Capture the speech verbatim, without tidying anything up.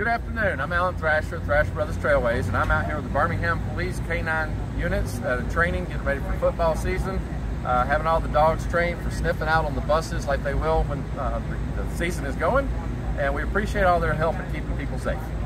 Good afternoon. I'm Alan Thrasher, Thrasher Brothers Trailways, and I'm out here with the Birmingham Police K nine units uh, training, getting ready for football season, uh, having all the dogs trained for sniffing out on the buses like they will when uh, the, the season is going, and we appreciate all their help in keeping people safe.